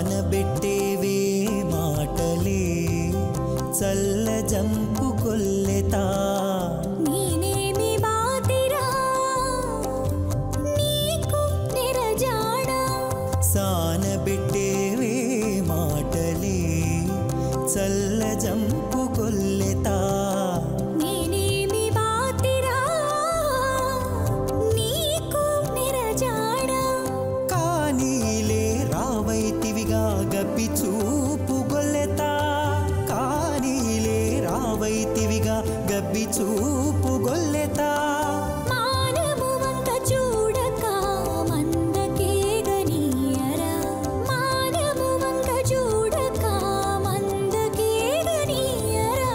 సానబెట్టేవే మాటలే చల్ల జంపు కొల్లెతా నేనేమి బాతిరా నీకు నిరజాడా సానబెట్టేవే మాటలే చల్ల జంపు కొల్లెతా నేనేమి బాతిరా నీకు నిరజాడా కానీలే రావైతివిగా గబ్బి చూపు గొల్లెతా కానీలే రావైతివిగా గబ్బి చూపు గొల్లెతా మానము వంక చూడక మందకేగనీయరా మానము వంక చూడక మందకేగనీయరా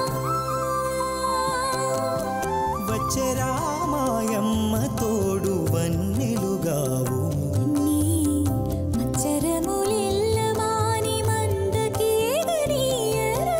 వచ్చెరా మాయమ్మ తోడు వన్నెలుగావు నీ మచ్చరములెల్ల మాని మందకేగనీయరా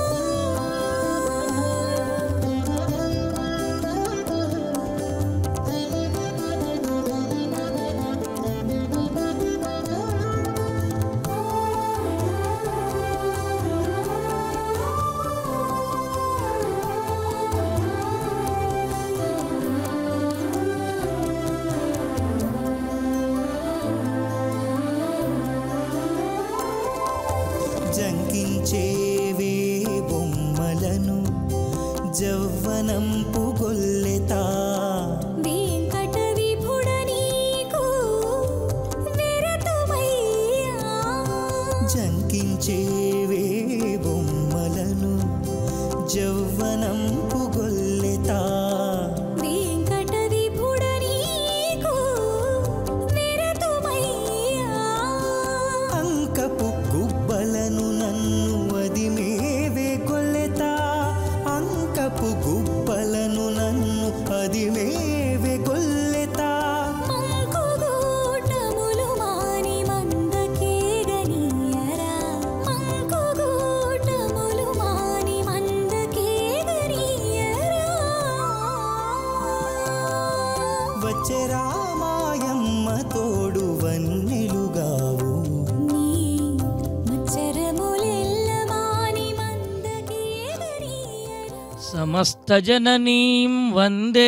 జంకించేవే బొమ్మలను జవ్వనంపు గొల్లెతా వెంకట విభుడ నీకు విరతుమయ్యా జంకించేవే బొమ్మలను జవ్వనంపు గొల్లెతా వెంకట విభుడ నీకు విరతుమయ్యా అంకపు గుబ్బలను నన్ను అదిమేవే గొల్లెతా అంకపు గుబ్బలను నన్ను అదిమేవే గొల్లెతా మంకుగూటములు మాని మందకేగనీయరా మంకుగూటములు మాని మందకేగనీయరా వచ్చెరా మాయమ్మ తోడు వన్నెలుగావు నీ మచ్చరములెల్ల మాని మందకేగనీయరా సమస్త జననీం వందే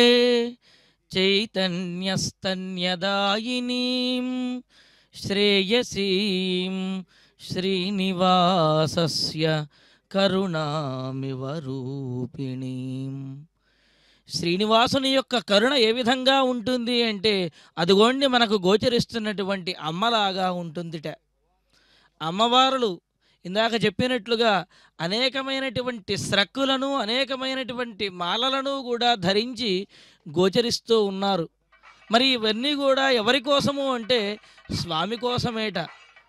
చైతన్యస్తన్యదాయినీం శ్రేయసీం శ్రీనివాసస్య కరుణామివ రూపిణీం. శ్రీనివాసుని యొక్క కరుణ ఏ విధంగా ఉంటుంది అంటే అదిగోండి మనకు గోచరిస్తున్నటువంటి అమ్మలాగా ఉంటుందిట. అమ్మవారులు ఇందాక చెప్పినట్లుగా అనేకమైనటువంటి స్రక్కులను అనేకమైనటువంటి మాలలను కూడా ధరించి గోచరిస్తూ ఉన్నారు. మరి ఇవన్నీ కూడా ఎవరి కోసము అంటే స్వామి కోసమేట.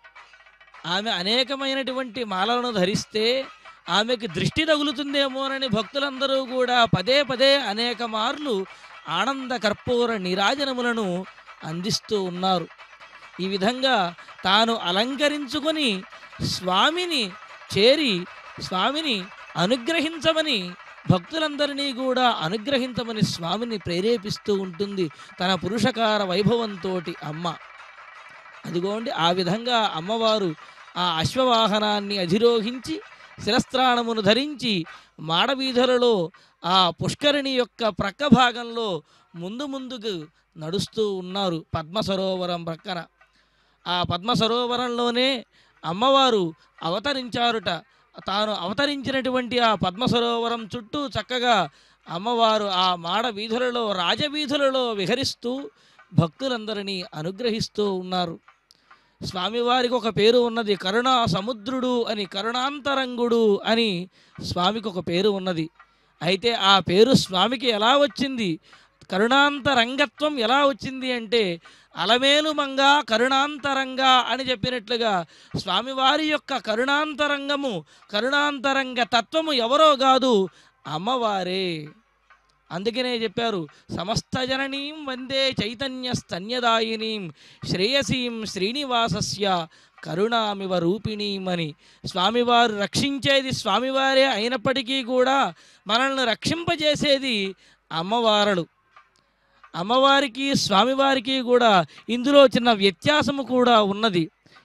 ఆమె అనేకమైనటువంటి మాలలను ధరిస్తే ఆమెకి దృష్టి తగులుతుందేమోనని భక్తులందరూ కూడా పదే పదే అనేక మార్లు ఆనంద కర్పూర నీరాజనములను అందిస్తూ ఉన్నారు. ఈ విధంగా తాను అలంకరించుకొని స్వామిని చేరి స్వామిని అనుగ్రహించమని భక్తులందరినీ కూడా అనుగ్రహించమని స్వామిని ప్రేరేపిస్తూ ఉంటుంది తన పురుషకార వైభవంతో అమ్మ. అదిగోండి ఆ విధంగా అమ్మవారు ఆ అశ్వవాహనాన్ని అధిరోహించి శిరస్త్రాణమును ధరించి మాడవీధులలో ఆ పుష్కరిణి యొక్క ప్రక్క భాగంలో ముందుకు నడుస్తూ ఉన్నారు పద్మ సరోవరం ప్రక్కన. ఆ పద్మ సరోవరంలోనే అమ్మవారు అవతరించారుట. తాను అవతరించినటువంటి ఆ పద్మ సరోవరం చుట్టూ చక్కగా అమ్మవారు ఆ మాడ వీధులలో రాజవీధులలో విహరిస్తూ భక్తులందరినీ అనుగ్రహిస్తూ ఉన్నారు. స్వామివారికి ఒక పేరు ఉన్నది, కరుణా సముద్రుడు అని, కరుణాంతరంగుడు అని స్వామికి ఒక పేరు ఉన్నది. అయితే ఆ పేరు స్వామికి ఎలా వచ్చింది, కరుణాంతరంగత్వం ఎలా వచ్చింది అంటే అలమేలుమంగా కరుణాంతరంగా అని చెప్పినట్లుగా స్వామివారి యొక్క కరుణాంతరంగము కరుణాంతరంగ తత్వము ఎవరో కాదు అమ్మవారే. అందుకనే చెప్పారు సమస్త జననీం వందే చైతన్య స్తన్యదాయినీం శ్రేయసీం శ్రీనివాసస్య కరుణామివ రూపిణీం అని. స్వామివారు రక్షించేది స్వామివారే అయినప్పటికీ కూడా మనల్ని రక్షింపజేసేది అమ్మవారలు. అమ్మవారికి స్వామివారికి కూడా ఇందులో చిన్న వ్యత్యాసము కూడా ఉన్నది.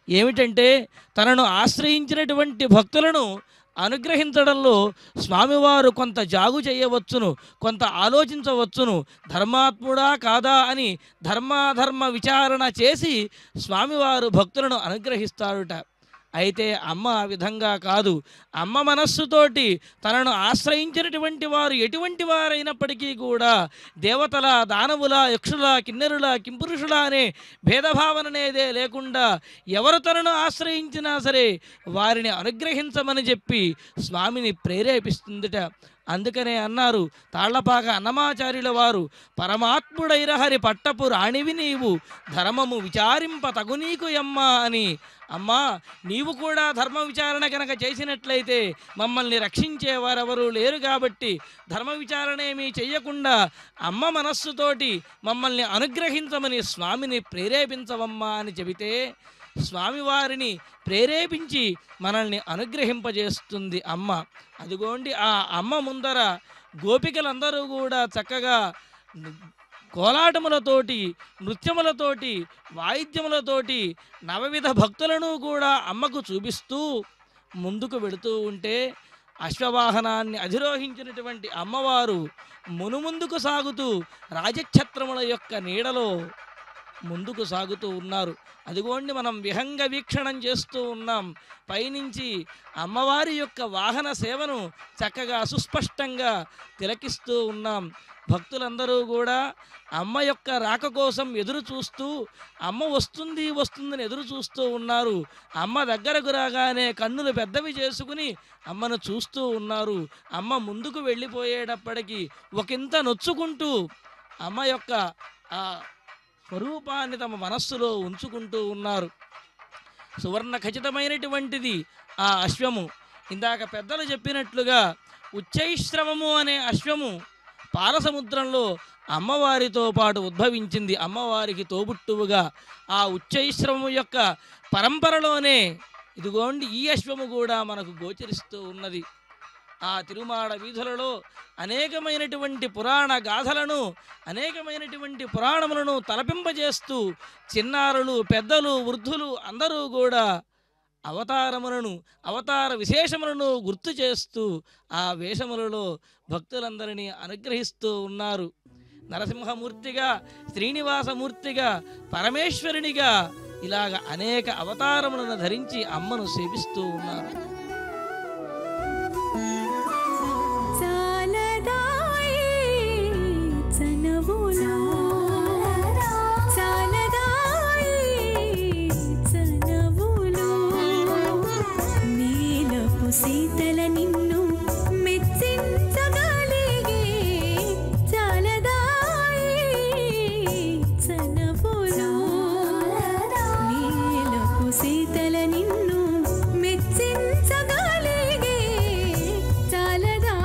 ఏమిటంటే తనను ఆశ్రయించినటువంటి భక్తులను అనుగ్రహించడంలో స్వామివారు కొంత జాగు చేయవచ్చును, కొంత ఆలోచించవచ్చును. ధర్మాత్ముడా కాదా అని ధర్మాధర్మ విచారణ చేసి స్వామివారు భక్తులను అనుగ్రహిస్తాడుట. అయితే అమ్మ ఆ విధంగా కాదు. అమ్మ మనస్సుతోటి తనను ఆశ్రయించినటువంటి వారు ఎటువంటి వారైనప్పటికీ కూడా దేవతల, దానవుల, యక్షుల, కిన్నెరుల, కింపురుషుల అనే భేదభావన అనేదే లేకుండా ఎవరు తనను ఆశ్రయించినా సరే వారిని అనుగ్రహించమని చెప్పి స్వామిని ప్రేరేపిస్తుందిట. అందుకనే అన్నారు తాళ్లపాక అన్నమాచార్యుల వారు, పరమాత్ముడైరహరి పట్టపు రాణివి నీవు, ధర్మము విచారింప తగునీకు యమ్మా అని. అమ్మా, నీవు కూడా ధర్మ విచారణ కనుక చేసినట్లయితే మమ్మల్ని రక్షించేవారెవరూ లేరు కాబట్టి ధర్మ విచారణ ఏమీ చెయ్యకుండా అమ్మ మనస్సుతోటి మమ్మల్ని అనుగ్రహించమని స్వామిని ప్రేరేపించవమ్మా అని చెబితే స్వామివారిని ప్రేరేపించి మనల్ని అనుగ్రహింపజేస్తుంది అమ్మ. అదిగోండి ఆ అమ్మ ముందర గోపికలందరూ కూడా చక్కగా కోలాటములతోటి, నృత్యములతోటి, వాయిద్యములతోటి నవవిధ భక్తులను కూడా అమ్మకు చూపిస్తూ ముందుకు వెళుతూ ఉంటే అశ్వవాహనాన్ని అధిరోహించినటువంటి అమ్మవారు మునుముందుకు సాగుతూ రాజఛత్రముల యొక్క నీడలో ముందుకు సాగుతూ ఉన్నారు. అదిగోండి మనం విహంగ వీక్షణం చేస్తూ ఉన్నాం. పైనుంచి అమ్మవారి యొక్క వాహన సేవను చక్కగా సుస్పష్టంగా తిలకిస్తూ ఉన్నాం. భక్తులందరూ కూడా అమ్మ యొక్క రాక కోసం ఎదురు చూస్తూ, అమ్మ వస్తుంది వస్తుందని ఎదురు చూస్తూ ఉన్నారు. అమ్మ దగ్గరకు రాగానే కన్నులు పెద్దవి చేసుకుని అమ్మను చూస్తూ ఉన్నారు. అమ్మ ముందుకు వెళ్ళిపోయేటప్పటికీ ఒకంత నొచ్చుకుంటూ అమ్మ యొక్క ఆ స్వరూపాన్ని తమ మనస్సులో ఉంచుకుంటూ ఉన్నారు. సువర్ణ ఖచ్చితమైనటువంటిది ఆ అశ్వము. ఇందాక పెద్దలు చెప్పినట్లుగా ఉచ్చైశ్రవము అనే అశ్వము పాలసముద్రంలో అమ్మవారితో పాటు ఉద్భవించింది. అమ్మవారికి తోబుట్టువుగా ఆ ఉచ్చైశ్రవము యొక్క పరంపరలోనే ఇదిగోండి ఈ అశ్వము కూడా మనకు గోచరిస్తూ ఉన్నది. ఆ తిరుమాడ వీధులలో అనేకమైనటువంటి పురాణ గాథలను, అనేకమైనటువంటి పురాణములను తలపింపజేస్తూ చిన్నారులు, పెద్దలు, వృద్ధులు అందరూ కూడా అవతారములను, అవతార విశేషములను గుర్తు చేస్తూ ఆ వేషములలో భక్తులందరినీ అనుగ్రహిస్తూ ఉన్నారు. నరసింహమూర్తిగా, శ్రీనివాసమూర్తిగా, పరమేశ్వరునిగా ఇలాగ అనేక అవతారములను ధరించి అమ్మను సేవిస్తూ ఉన్నారు. సీతల నిన్ను మెచ్చించగలిగే చాలదాయి చనవులో, నీలపు సీతల నిన్ను మెచ్చించగలిగే చాలదా.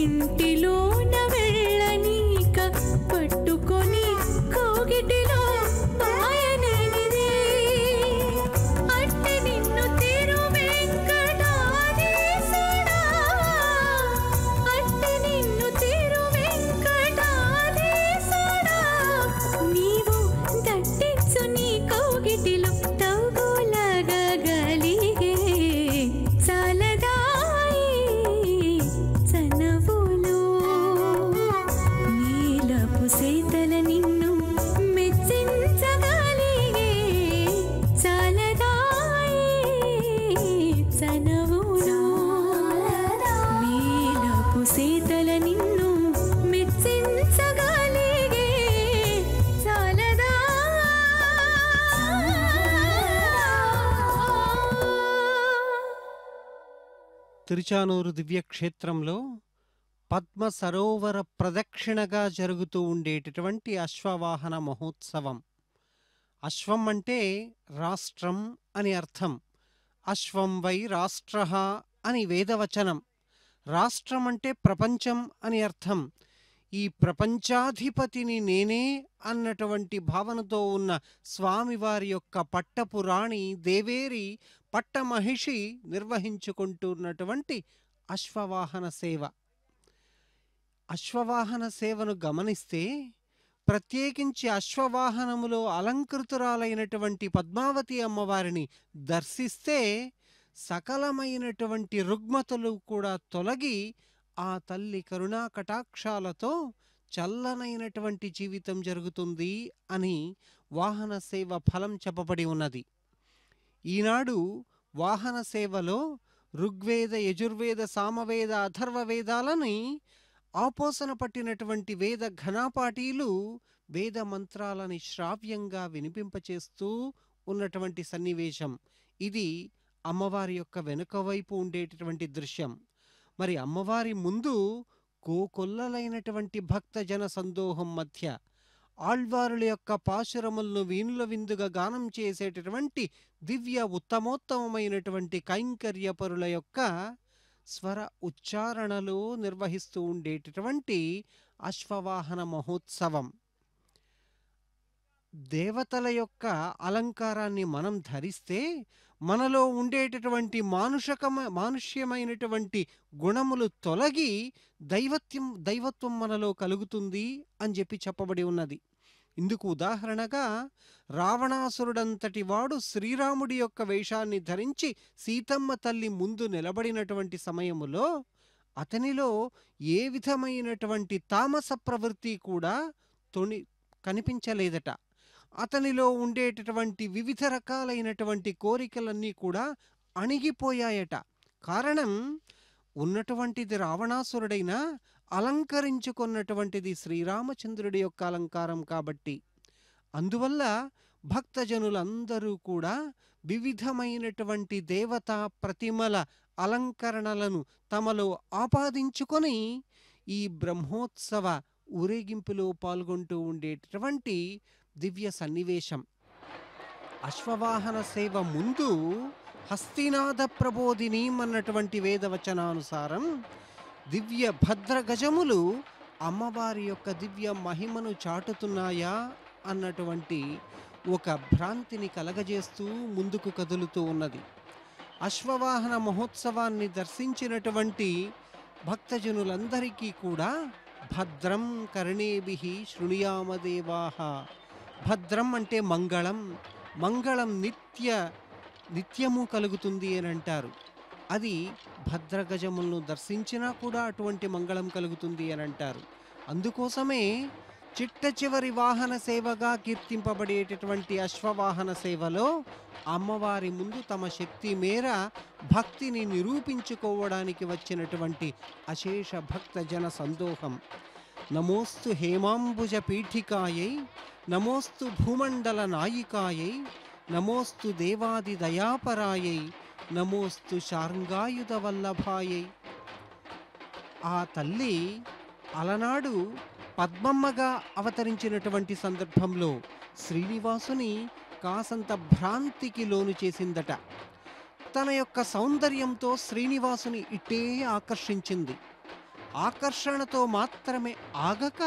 ఇంటిలోన వెళ్ళనీక పట్టుకొని కోగిటిలో పాయనేనిదే అట్టి నిన్ను తిరు వెంకటాధీశుడా అట్టి నిన్ను తిరు వెంకటాధీశుడా నీవు దట్టించు నీ కోగిటిలో తగులగలిగే చాలదాయి చనవులో నీలపు సీతల నిన్ను మెచ్చించగలిగే చాలదాయి చనవులో నీలపు సీతల నిన్ను మెచ్చించగలిగే చాలదా తిరుచానూరు దివ్యక్షేత్రంలో పద్మ సరోవర ప్రదక్షిణగా జరుగుతూ ఉండేటటువంటి అశ్వవాహన మహోత్సవం. అశ్వం అంటే రాష్ట్రం అని అర్థం. అశ్వం వై రాష్ట్ర అని వేదవచనం. రాష్ట్రం అంటే ప్రపంచం అని అర్థం. ఈ ప్రపంచాధిపతిని నేనే అన్నటువంటి భావనతో ఉన్న స్వామివారి యొక్క పట్టపురాణి దేవేరి పట్టమహిషి నిర్వహించుకుంటున్నటువంటి అశ్వవాహన సేవ. అశ్వవాహన సేవను గమనిస్తే ప్రత్యేకించి అశ్వవాహనములో అలంకృతురాలైనటువంటి పద్మావతి అమ్మవారిని దర్శిస్తే సకలమైనటువంటి రుగ్మతలు కూడా తొలగి ఆ తల్లి కరుణా కటాక్షాలతో చల్లనైనటువంటి జీవితం జరుగుతుంది అని వాహన సేవ ఫలం చెప్పబడి ఉన్నది. ఈనాడు వాహన సేవలో ఋగ్వేద యజుర్వేద సామవేద అథర్వ వేదాలని ఆపోసన పట్టినటువంటి వేద ఘనాపాఠీలు వేద మంత్రాలని శ్రావ్యంగా వినిపింపచేస్తూ ఉన్నటువంటి సన్నివేశం. ఇది అమ్మవారి యొక్క వెనుక వైపు ఉండేటటువంటి దృశ్యం. మరి అమ్మవారి ముందు కోకొల్లలైనటువంటి భక్త జన సందోహం మధ్య ఆళ్వారుల యొక్క పాశురములను వీణుల విందుగా గానం చేసేటటువంటి దివ్య ఉత్తమోత్తమైనటువంటి కైంకర్యపరుల యొక్క స్వర ఉచ్చారణలో నిర్వహిస్తూ ఉండేటటువంటి అశ్వవాహన మహోత్సవం. దేవతల యొక్క అలంకారాన్ని మనం ధరిస్తే మనలో ఉండేటటువంటి మానుష్యమైనటువంటి గుణములు తొలగి దైవత్వం మనలో కలుగుతుంది అని చెప్పబడి ఉన్నది. ఇందుకు ఉదాహరణగా రావణాసురుడంతటి వాడు శ్రీరాముడి యొక్క వేషాన్ని ధరించి సీతమ్మ తల్లి ముందు నిలబడినటువంటి సమయములో అతనిలో ఏ విధమైనటువంటి తామస ప్రవృత్తి కూడా కనిపించలేదట. అతనిలో ఉండేటటువంటి వివిధ రకాలైనటువంటి కోరికలన్నీ కూడా అణిగిపోయాయట. కారణం ఉన్నటువంటిది రావణాసురుడైనా అలంకరించుకున్నటువంటిది శ్రీరామచంద్రుడి యొక్క అలంకారం కాబట్టి. అందువల్ల భక్తజనులందరూ కూడా వివిధమైనటువంటి దేవతా ప్రతిమల అలంకరణలను తమలో ఆపాదించుకొని ఈ బ్రహ్మోత్సవ ఊరేగింపులో పాల్గొంటూ ఉండేటటువంటి దివ్య సన్నివేశం. అశ్వవాహన సేవ ముందు హస్తినాథ ప్రబోధిని అన్నటువంటి వేదవచనానుసారం దివ్య భద్రగజములు అమ్మవారి యొక్క దివ్య మహిమను చాటుతున్నాయా అన్నటువంటి ఒక భ్రాంతిని కలగజేస్తూ ముందుకు కదులుతూ ఉన్నది. అశ్వవాహన మహోత్సవాన్ని దర్శించినటువంటి భక్తజనులందరికీ కూడా భద్రం కర్ణేభిః శృణుయామదేవాః. భద్రం అంటే మంగళం. మంగళం నిత్యము కలుగుతుంది అని అంటారు. అది భద్రగజములను దర్శించినా కూడా అటువంటి మంగళం కలుగుతుంది అని అంటారు. అందుకోసమే చిట్ట చివరి వాహన సేవగా కీర్తింపబడేటటువంటి అశ్వవాహన సేవలో అమ్మవారి ముందు తమ శక్తి మేర భక్తిని నిరూపించుకోవడానికి వచ్చినటువంటి అశేష భక్త జన సందోహం. నమోస్తు హేమాంబుజ పీఠికాయై, నమోస్తు భూమండల నాయికాయై, నమోస్తు దేవాది దయాపరాయై, నమోస్తు శార్ంగాయుధ వల్లభాయై. ఆ తల్లి అలనాడు పద్మమ్మగా అవతరించినటువంటి సందర్భంలో శ్రీనివాసుని కాసంత భ్రాంతికి లోను చేసిందట. తన యొక్క సౌందర్యంతో శ్రీనివాసుని ఇట్టే ఆకర్షించింది. ఆకర్షణతో మాత్రమే ఆగక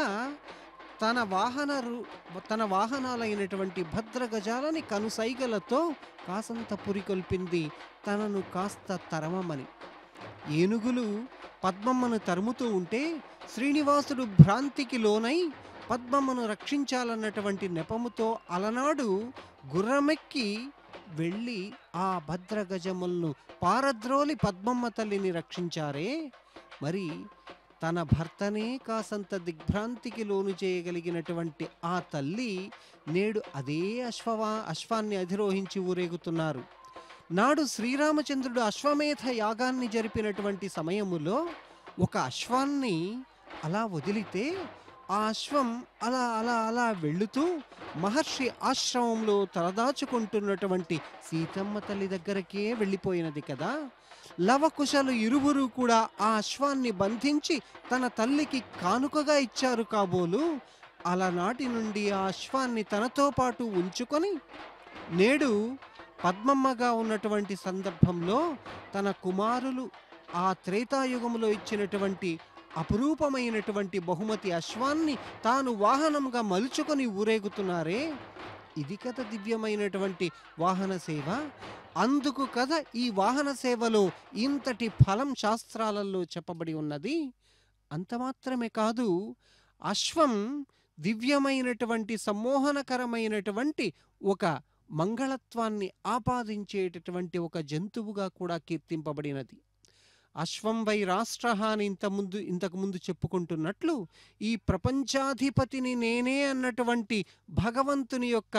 తన వాహనాలైనటువంటి భద్రగజాలని కనుసైగలతో కాసంత పురికొల్పింది తనను కాస్త తరమమని. ఏనుగులు పద్మమ్మను తరుముతూ ఉంటే శ్రీనివాసుడు భ్రాంతికి లోనై పద్మమ్మను రక్షించాలన్నటువంటి నెపముతో అలనాడు గుర్రమెక్కి వెళ్ళి ఆ భద్రగజములను పారద్రోలి పద్మమ్మ తల్లిని రక్షించారే, మరి తన భర్తనే కాసంత దిగ్భ్రాంతికి లోను చేయగలిగినటువంటి ఆ తల్లి నేడు అదే అశ్వాన్ని అధిరోహించి ఊరేగుతున్నారు. నాడు శ్రీరామచంద్రుడు అశ్వమేధ యాగాన్ని జరిపినటువంటి సమయములో ఒక అశ్వాన్ని అలా వదిలితే ఆ అశ్వం అలా అలా అలా వెళుతూ మహర్షి ఆశ్రమంలో తలదాచుకుంటున్నటువంటి సీతమ్మ తల్లి దగ్గరకే వెళ్ళిపోయినది కదా. లవకుశలు ఇరువురు కూడా ఆ అశ్వాన్ని బంధించి తన తల్లికి కానుకగా ఇచ్చారు కాబోలు. అలనాటి నుండి ఆ అశ్వాన్ని తనతో పాటు ఉంచుకొని నేడు పద్మమ్మగా ఉన్నటువంటి సందర్భంలో తన కుమారులు ఆ త్రేతాయుగములో ఇచ్చినటువంటి అపురూపమైనటువంటి బహుమతి అశ్వాన్ని తాను వాహనంగా మలుచుకొని ఊరేగుతున్నారే, ఇది కదా దివ్యమైనటువంటి వాహన సేవ. అందుకు కదా ఈ వాహన సేవలో ఇంతటి ఫలం శాస్త్రాలలో చెప్పబడి ఉన్నది. అంత మాత్రమే కాదు, అశ్వం దివ్యమైనటువంటి సమ్మోహనకరమైనటువంటి ఒక మంగళత్వాన్ని ఆపాదించేటటువంటి ఒక జంతువుగా కూడా కీర్తింపబడినది. అశ్వం వై రాష్ట్రః అని ఇంతకుముందు చెప్పుకుంటున్నట్లు ఈ ప్రపంచాధిపతిని నేనే అన్నటువంటి భగవంతుని యొక్క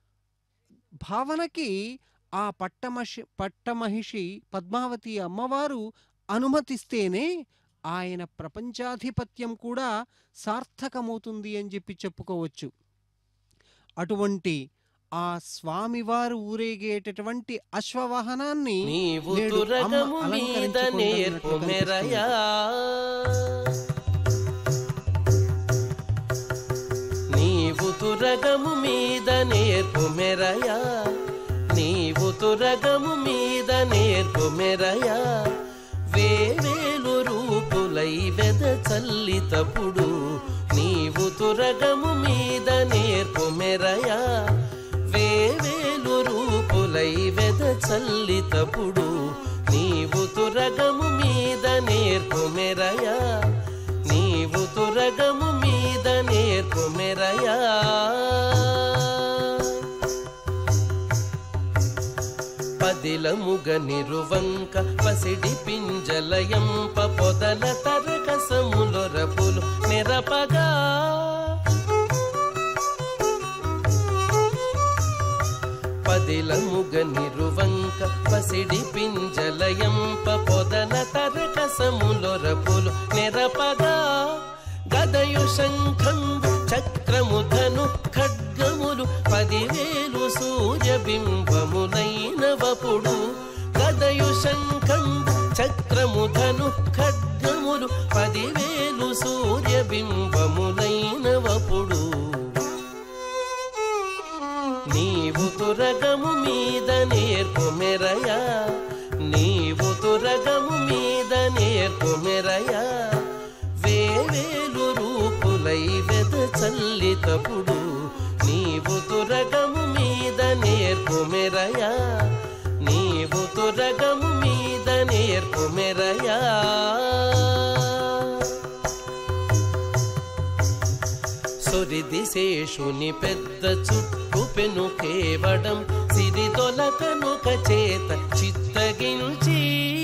భావనకి ఆ పట్టమహిషి పద్మావతి అమ్మవారు అనుమతిస్తేనే ఆయన ప్రపంచాధిపత్యం కూడా సార్థకమవుతుంది అని చెప్పుకోవచ్చు. అటువంటి ఆ స్వామివారు ఊరేగేటటువంటి అశ్వవాహనాన్ని నీవు తురగము మీద నేర్పు మెరయా, నీవు తురగము మీద నేర్పు మెరయా, వేవేలు రూపులై వెద చల్లితప్పుడు నీవు తురగము మీద నేర్పు మెరయా, వేవేలు రూపులై వెద చల్లితప్పుడు నీవు తురగము మీద నేర్పు మెరయా, నీవు తురగము మీద నేర్పు మెరయా. పదిలముగ నిరువంక పసిడి పింజలయంప పొదల తరకసములొరపులు నెరపగా, పదిలముగ నిరువంక పసిడి పింజలయంప పొదల తరకసములొరపులు నెరపగా, గదయు శంఖంబు చక్రము ధను ఖడ్గములు 10,000 సూర్యబింబములైనవపుడు, గదయు శంఖంబు చక్రము ధను ఖడ్గములు 10,000 సూర్యబింబములైనవపుడు, నీవు తురగము మీద నేర్పు మెరయా, నీవు తురగము మీద నేర్పు మెరయా, వేవేలు రూపులై వెద చల్లితప్పుడు నీవు తురగము మీద నేర్పు మెరయా, నీవు తురగము మీద నేర్పు మెరయా. సొరిది శేషుని పెద్ద చుట్టు పెను కేవడం సిరిదొలకనుక చేత చిత్తగించి,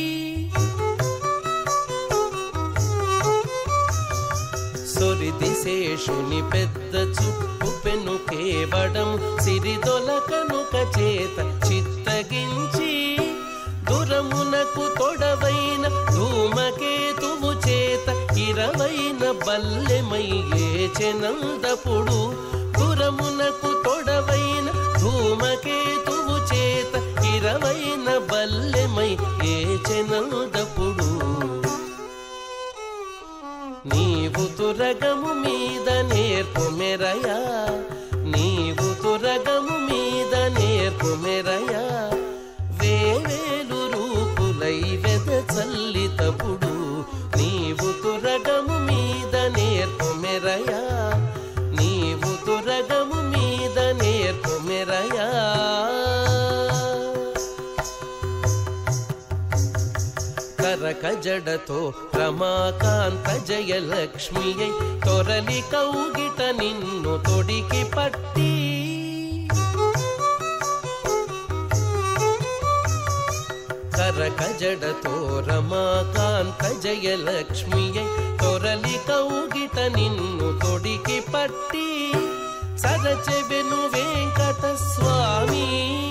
సొరిది శేషుని పెద్ద చుట్టు పెను కేవడం సిరిదొలకనుక చేత చిత్తగించి, దురమునకు తొడవైన ధూమకేతువు చేత 20 బల్లెమయ్యేచెనందపుడు, దురమునకు తొడవైన ధూమకేతువు చేత 20 బల్లెమయ్యేచెనందపుడు, నీవు తురగము మీద నేర్పు మెరయా, నీవు తురగము మీద నేర్పు మెరయా, వేవేలు రూపులై వెద చల్లితప్పుడు నీవు తురగము కరక జడతో రమాకాంత జయలక్ష్మియై తొరలి కౌగిట నిన్ను తొడికి పట్టి కరక జడతో రమాకాంత జయలక్ష్మియై తొరలి కౌగిట నిన్ను తొడికి పట్టి సరచెవెను వెంకట స్వామి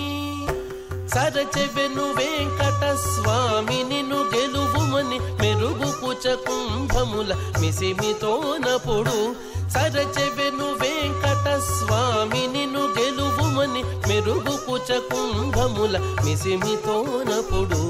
సరచెవెను వెంకట స్వామి నిన్ను గెలువుమని మెరుగు కుచ కుంభముల మిసిమితోనప్పుడు సరచెవెను వెంకట స్వామి నిన్ను గెలువుమని మెరుగు కుచ కుంభముల మిసిమితోనప్పుడు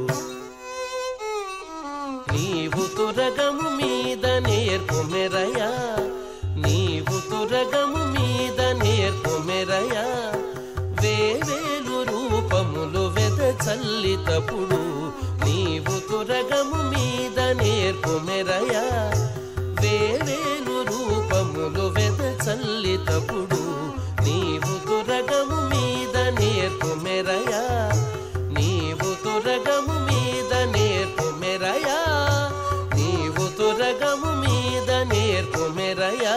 నీవు తురగము మీద నేర్పు మెరయా నీవు తురగము మీద నేర్పు మెరయా వేవేలు రూపములు వెద చల్లితప్పుడు నీవు తురగము మీద నేర్పు మెరయా వేవేలు రూపములు వెద చల్లితప్పుడు నీవు తురగము మీద నేర్పు మెరయా నీవు తురగము మీద నేర్పు మెరయా నీవు తురగము మీద నేర్పు మెరయా.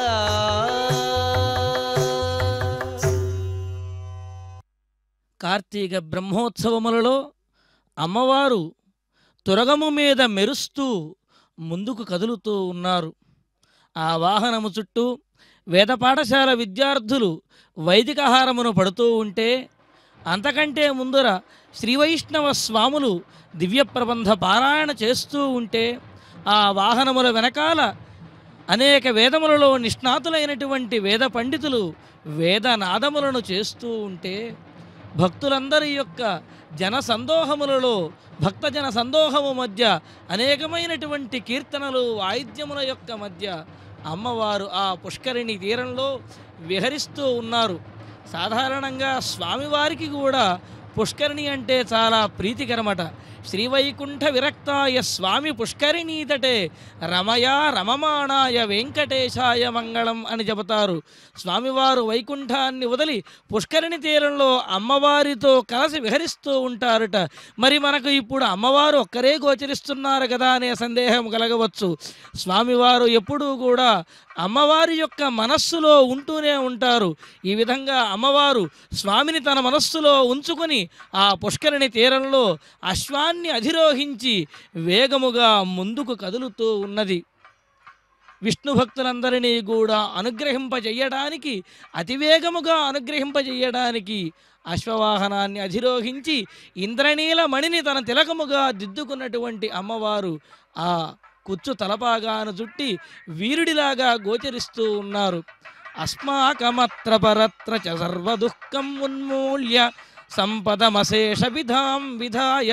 కార్తీక బ్రహ్మోత్సవములలో అమ్మవారు తురగము మీద మెరుస్తూ ముందుకు కదులుతూ ఉన్నారు. ఆ వాహనము చుట్టూ వేద పాఠశాల విద్యార్థులు వైదికహారమును పడుతూ ఉంటే, అంతకంటే ముందర శ్రీవైష్ణవ స్వాములు దివ్య ప్రబంధ పారాయణ చేస్తూ ఉంటే, ఆ వాహనముల వెనకాల అనేక వేదములలో నిష్ణాతులైనటువంటి వేద పండితులు వేదనాదములను చేస్తూ ఉంటే, భక్తులందరి యొక్క జన సందోహములలో భక్తజన సందోహము మధ్య అనేకమైనటువంటి కీర్తనలు వాయిద్యముల యొక్క మధ్య అమ్మవారు ఆ పుష్కరిణి తీరంలో విహరిస్తూ ఉన్నారు. సాధారణంగా స్వామివారికి కూడా పుష్కరిణి అంటే చాలా ప్రీతికరమట. శ్రీవైకుంఠ విరక్తాయ స్వామి పుష్కరిణీతటే రమయా రమమాణాయ వెంకటేశాయ మంగళం అని చెబుతారు. స్వామివారు వైకుంఠాన్ని వదిలి పుష్కరిణి తీరంలో అమ్మవారితో కలిసి విహరిస్తూ ఉంటారట. మరి మనకు ఇప్పుడు అమ్మవారు ఒక్కరే గోచరిస్తున్నారు కదా అనే సందేహం కలగవచ్చు. స్వామివారు ఎప్పుడూ కూడా అమ్మవారి యొక్క మనస్సులో ఉంటూనే ఉంటారు. ఈ విధంగా అమ్మవారు స్వామిని తన మనస్సులో ఉంచుకొని ఆ పుష్కరిణి తీరంలో అశ్వాన్ని అధిరోహించి వేగముగా ముందుకు కదులుతూ ఉన్నది. విష్ణు భక్తులందరినీ కూడా అనుగ్రహింపజేయడానికి, అతివేగముగా అనుగ్రహింపజేయడానికి అశ్వవాహనాన్ని అధిరోహించి ఇంద్రనీల మణిని తన తిలకముగా దిద్దుకున్నటువంటి అమ్మవారు ఆ కుచ్చు తలపాగాను చుట్టి వీరుడిలాగా గోచరిస్తూ ఉన్నారు. అస్మాకమత్ర పరత్ర చ సర్వదుఃఖం ఉన్మూల్య సంపదమశేష విధాం విధాయ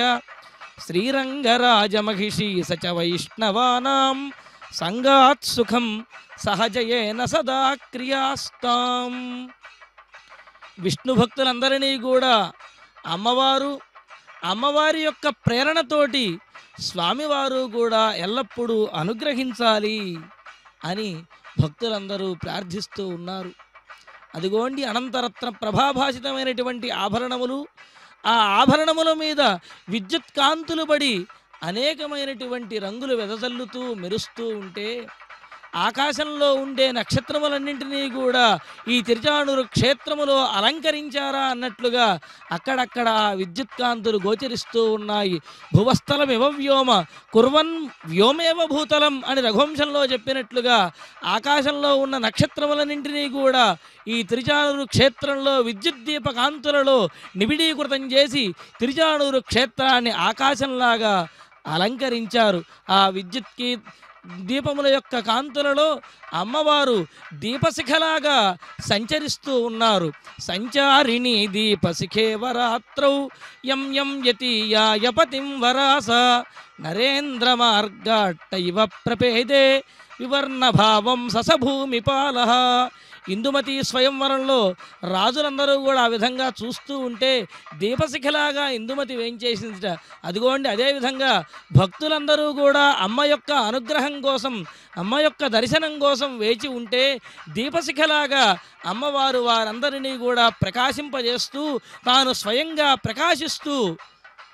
శ్రీరంగరాజమహిషీ సచ వైష్ణవానాం సంగాత్ సుఖం సహజయేన సదా క్రియాస్తాం. విష్ణు భక్తులందరినీ కూడా అమ్మవారి యొక్క ప్రేరణతోటి స్వామివారు కూడా ఎల్లప్పుడూ అనుగ్రహించాలి అని భక్తులందరూ ప్రార్థిస్తూ ఉన్నారు. అదిగోండి అనంతరత్న ప్రభాభాసితమైనటువంటి ఆభరణములు, ఆ ఆభరణముల మీద విద్యుత్ కాంతులు పడి అనేకమైనటువంటి రంగులు వెదజల్లుతూ మెరుస్తూ ఉంటే, ఆకాశంలో ఉండే నక్షత్రములన్నింటినీ కూడా ఈ తిరుచానూరు క్షేత్రములో అలంకరించారా అన్నట్లుగా అక్కడక్కడ విద్యుత్ కాంతులు గోచరిస్తూ ఉన్నాయి. భువస్థలమివ వ్యోమ కుర్వన్ వ్యోమేవ భూతలం అని రఘువంశంలో చెప్పినట్లుగా ఆకాశంలో ఉన్న నక్షత్రములన్నింటినీ కూడా ఈ తిరుచానూరు క్షేత్రంలో విద్యుత్ దీప కాంతులలో నిబిడీకృతం చేసి తిరుచానూరు క్షేత్రాన్ని ఆకాశంలాగా అలంకరించారు. ఆ విద్యుత్ దీపముల యొక్క కాంతులలో అమ్మవారు దీపశిఖలాగా సంచరిస్తూ ఉన్నారు. సంచారిణి దీపశిఖేవరాత్రౌ యం యం యతీయాయపతిం వరాస నరేంద్ర మార్గాట్ట ఇవ ప్రపేదే వివర్ణభావం ససభూమిపాలః. ఇందుమతి స్వయంవరంలో రాజులందరూ కూడా ఆ విధంగా చూస్తూ ఉంటే దీపశిఖలాగా ఇందుమతి వేయించేసిందిట. అదిగోండి అదేవిధంగా భక్తులందరూ కూడా అమ్మ యొక్క అనుగ్రహం కోసం, అమ్మ యొక్క దర్శనం కోసం వేచి ఉంటే దీపశిఖలాగా అమ్మవారు వారందరినీ కూడా ప్రకాశింపజేస్తూ తాను స్వయంగా ప్రకాశిస్తూ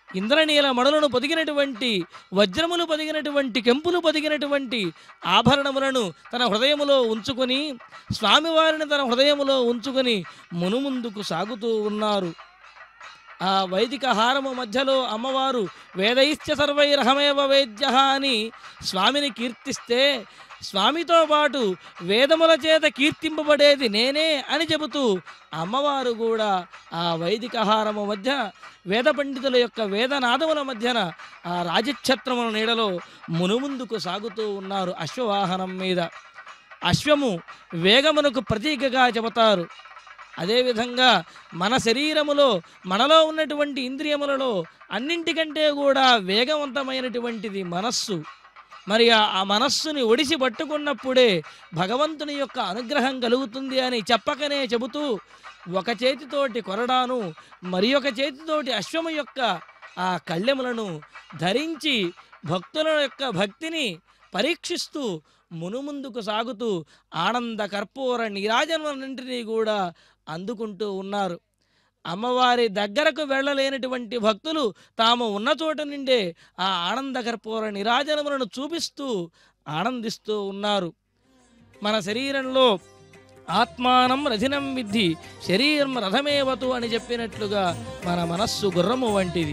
ఇంద్రనీల మడులను పొదిగినటువంటి, వజ్రములు పొదిగినటువంటి, కెంపులు పొదిగినటువంటి ఆభరణములను తన హృదయములో ఉంచుకొని, స్వామివారిని తన హృదయములో ఉంచుకొని మునుముందుకు సాగుతూ ఉన్నారు. ఆ వైదిక హారము మధ్యలో అమ్మవారు వేదైశ్చ సర్వైరహమేవ వేద్య అని స్వామిని కీర్తిస్తే, స్వామితో పాటు వేదముల చేత కీర్తింపబడేది నేనే అని చెబుతూ అమ్మవారు కూడా ఆ వైదిక హారము మధ్య వేద పండితుల యొక్క వేదనాదముల మధ్యన ఆ రాజఛత్రముల నీడలో మునుముందుకు సాగుతూ ఉన్నారు అశ్వవాహనం మీద. అశ్వము వేగమునకు ప్రతీకగా చెబుతారు. అదేవిధంగా మన శరీరములో, మనలో ఉన్నటువంటి ఇంద్రియములలో అన్నింటికంటే కూడా వేగవంతమైనటువంటిది మనస్సు. మరి ఆ మనస్సుని ఒడిసి పట్టుకున్నప్పుడే భగవంతుని యొక్క అనుగ్రహం కలుగుతుంది అని చెప్పకనే చెబుతూ, ఒక చేతితోటి కొరడాను, మరి ఒక చేతితోటి అశ్వము యొక్క ఆ కళ్ళెములను ధరించి భక్తుల యొక్క భక్తిని పరీక్షిస్తూ మునుముందుకు సాగుతూ ఆనంద కర్పూర నీరాజనలన్నింటినీ కూడా అందుకుంటూ ఉన్నారు. అమ్మవారి దగ్గరకు వెళ్ళలేనటువంటి భక్తులు తాము ఉన్న చోట నుండే ఆ ఆనంద కర్పూర నీరాజనములను చూపిస్తూ ఆనందిస్తూ ఉన్నారు. మన శరీరంలో ఆత్మానం రథినం విద్ధి, శరీరం రథమేవతు అని చెప్పినట్లుగా మన మనస్సు గుర్రము వంటిది.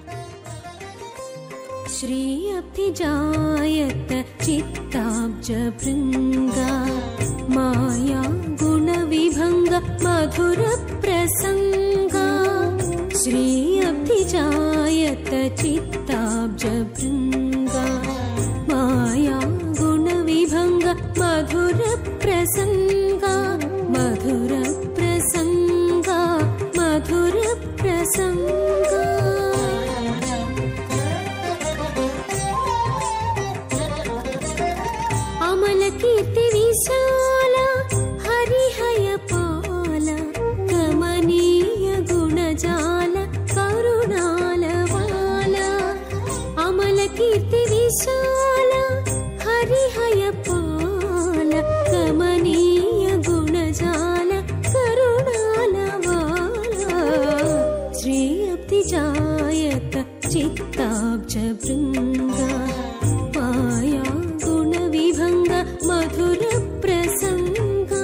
श्री अब्धिजायत चित्ताब्ज भृङ्गा माया गुणविभङ्ग मधुर प्रसङ्गा श्री अब्धिजायत चित्ताब्ज भृङ्गा माया गुणविभङ्ग मधुर प्रसङ्गा मधुर प्रसङ्गा मधुर प्रसङ्गा कीर्ति विशाल हरिहय पाल कमनीय गुणजाल करुणाल वाला अमल कीर्ति विशाल हरिहय पाल कमनीय गुणजाल करुणाल वाला श्री अब्धिजायत चित्ताब्ज भृङ्गा माया गुणविभङ्ग मधुर प्रसङ्गा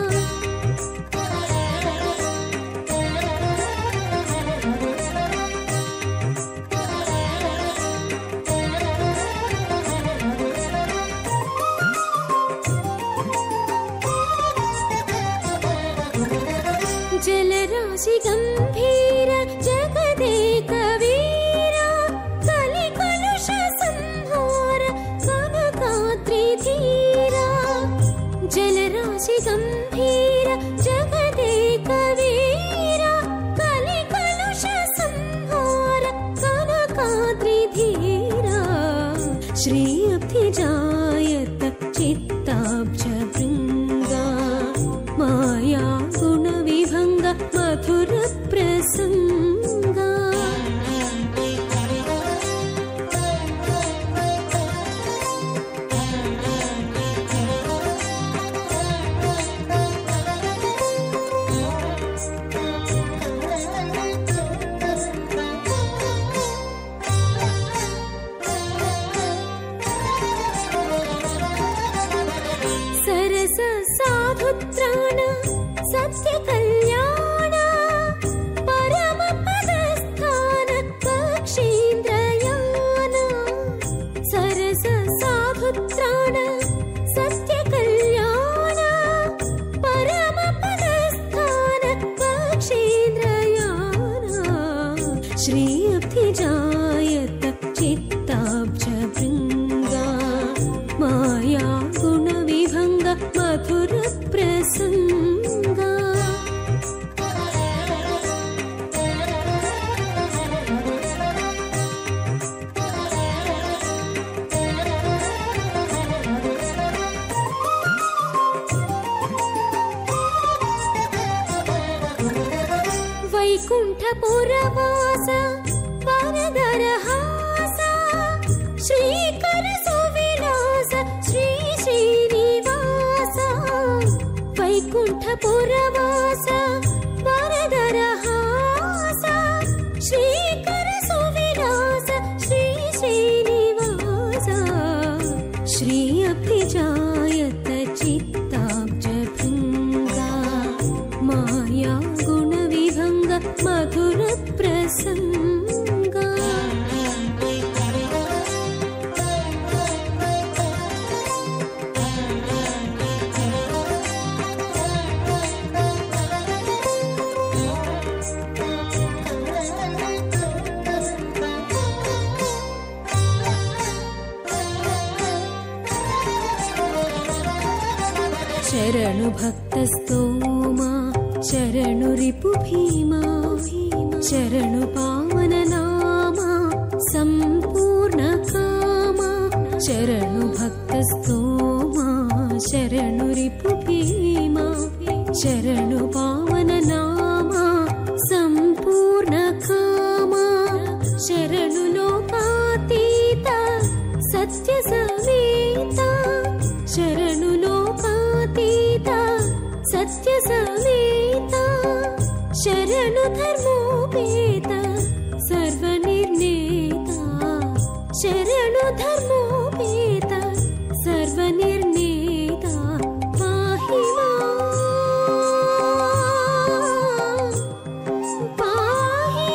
जलराशि गम्भीर जगदेक वीरा कलिकलुष संहार कनकाद्रि धीरा जलराशि गम्भीर जगदेक वीरा कलिकलुष संहार कनकाद्रि धीरा श्री अब्धिजायत चित्ताब्ज भृङ्गा माया गुणविभङ्ग मधुर प्रसङ्गा सरस साधुत्राण सत्य कल्याण परम पदस्थान पक्षीन्द्रयान सरस साधुत्राण सत्य कल्याण परम पदस्थान पक्षीन्द्रयान श्री अब्धिजायत चित्ताब्ज भृङ्गा माया गुणविभङ्ग मधुर प्रसङ्गा वैकुण्ठपुरवास वरदरहास श्रीकर सुविलास श्री श्रीनिवास वैकुण्ठपुरवास वरदरहास श्रीकर सुविलास శరణు భక్తస్తోమా శరణు రిపు భీమా శరణు పావన నామా సంపూర్ణ కామా శరణు భక్తస్తోమా శరణు రిపు భీమా శరణు పావన నామా సంపూర్ణ కామా శరణు లోకాతీత సత్య సమేత శరణు లోకాతీత సత్య సమేత శరణు ధర్మోపేత సర్వనిర్ణేత శరణు ధర్మోపేత సర్వనిర్ణేత పాహి మాం పాహి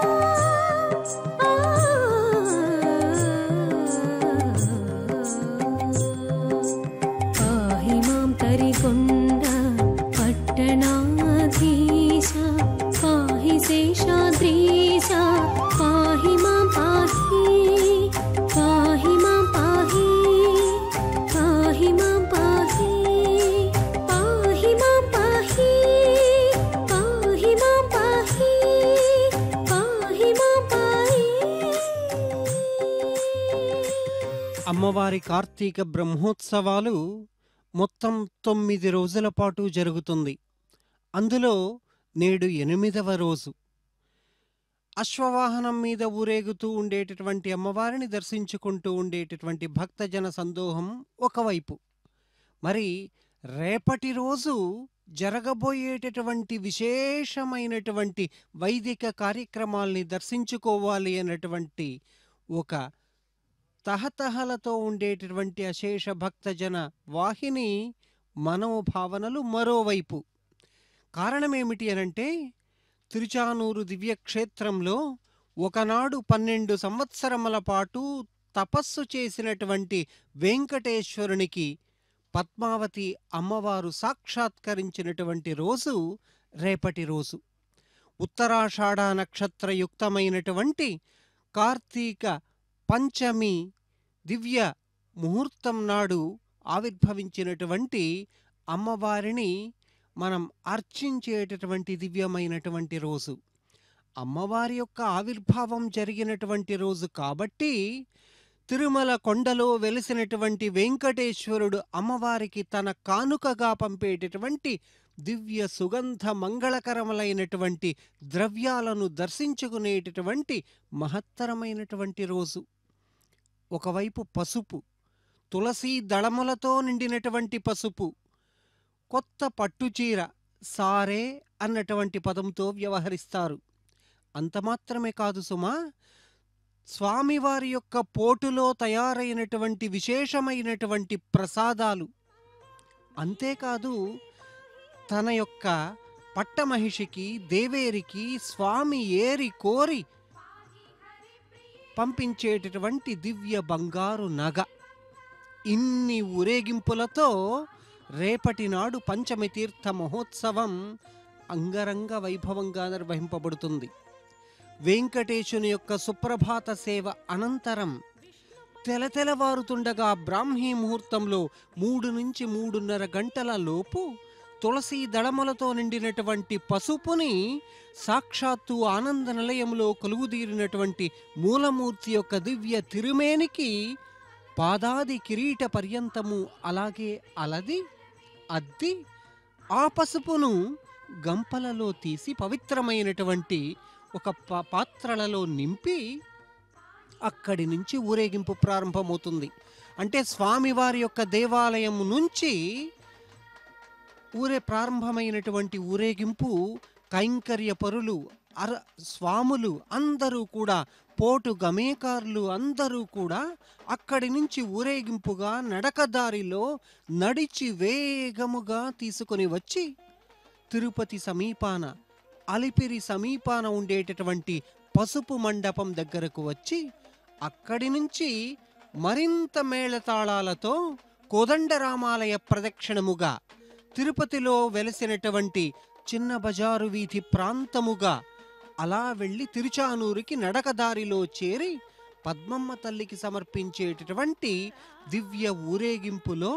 మాం తరికొండ పట్టణాధీశ పాహి శేషాద్రీశ పాహి మాం పాహి పాహి మాం పాహి పాహి మాం పాహి పాహి మాం పాహి పాహి మాం పాహి పాహి మాం పాహి. అమ్మవారి కార్తీక బ్రహ్మోత్సవాలు మొత్తం 9 రోజుల పాటు జరుగుతుంది. అందులో నేడు 8వ రోజు. అశ్వవాహనం మీద ఊరేగుతూ ఉండేటటువంటి అమ్మవారిని దర్శించుకుంటూ ఉండేటటువంటి భక్తజన సందోహం ఒకవైపు, మరి రేపటి రోజు జరగబోయేటటువంటి విశేషమైనటువంటి వైదిక కార్యక్రమాల్ని దర్శించుకోవాలి అన్నటువంటి ఒక తహతహలతో ఉండేటటువంటి అశేష భక్తజన వాహిని మనోభావనలు మరోవైపు. కారణమేమిటి అనంటే, తిరుచానూరు దివ్యక్షేత్రంలో ఒకనాడు 12 సంవత్సరముల పాటు తపస్సు చేసినటువంటి వెంకటేశ్వరునికి పద్మావతి అమ్మవారు సాక్షాత్కరించినటువంటి రోజు రేపటి రోజు. ఉత్తరాషాఢ నక్షత్రయుక్తమైనటువంటి కార్తీక పంచమి దివ్య ముహూర్తం నాడు ఆవిర్భవించినటువంటి అమ్మవారిని మనం అర్చించేటటువంటి దివ్యమైనటువంటి రోజు. అమ్మవారి యొక్క ఆవిర్భావం జరిగినటువంటి రోజు కాబట్టి తిరుమల కొండలో వెలిసినటువంటి వెంకటేశ్వరుడు అమ్మవారికి తన కానుకగా పంపేటటువంటి దివ్య సుగంధ మంగళకరములైనటువంటి ద్రవ్యాలను దర్శించుకునేటటువంటి మహత్తరమైనటువంటి రోజు. ఒకవైపు పసుపు, తులసీ దళములతో నిండినటువంటి పసుపు, కొత్త పట్టుచీర, సారే అన్నటువంటి పదంతో వ్యవహరిస్తారు. అంత మాత్రమే కాదు సుమా, స్వామివారి యొక్క పోటులో తయారైనటువంటి విశేషమైనటువంటి ప్రసాదాలు, అంతేకాదు తన యొక్క పట్టమహిషికి దేవేరికి స్వామి ఏరి కోరి పంపించేటటువంటి దివ్య బంగారు నగ, ఇన్ని ఊరేగింపులతో రేపటి నాడు పంచమి తీర్థ మహోత్సవం అంగరంగ వైభవంగా నిర్వహింపబడుతుంది. వెంకటేశుని యొక్క సుప్రభాత సేవ అనంతరం తెలతెలవారుతుండగా బ్రాహ్మీ ముహూర్తంలో 3 నుంచి 3:30 గంటల లోపు తులసీ దళములతో నిండినటువంటి పసుపుని సాక్షాత్తు ఆనంద నిలయంలో కొలువుదీరినటువంటి మూలమూర్తి యొక్క దివ్య తిరుమేనికి పాదాది కిరీట పర్యంతము అలాగే అలది అద్ది ఆ పసుపును గంపలలో తీసి పవిత్రమైనటువంటి ఒక పాత్రలలో నింపి అక్కడి నుంచి ఊరేగింపు ప్రారంభమవుతుంది. అంటే స్వామివారి యొక్క దేవాలయం నుంచి ప్రారంభమైనటువంటి ఊరేగింపు కైంకర్య పరులు, స్వాములు అందరూ కూడా, పోటు గమేకారులు అందరూ కూడా అక్కడి నుంచి ఊరేగింపుగా నడకదారిలో నడిచి వేగముగా తీసుకొని వచ్చి తిరుపతి సమీపాన, అలిపిరి సమీపాన ఉండేటటువంటి పసుపు మండపం దగ్గరకు వచ్చి అక్కడి నుంచి మరింత మేళతాళాలతో కోదండరామాలయ ప్రదక్షిణముగా తిరుపతిలో వెలసినటువంటి చిన్న బజారు వీధి ప్రాంతముగా అలా వెళ్ళి తిరుచానూరుకి నడకదారిలో చేరి పద్మమ్మ తల్లికి సమర్పించేటటువంటి దివ్య ఊరేగింపులో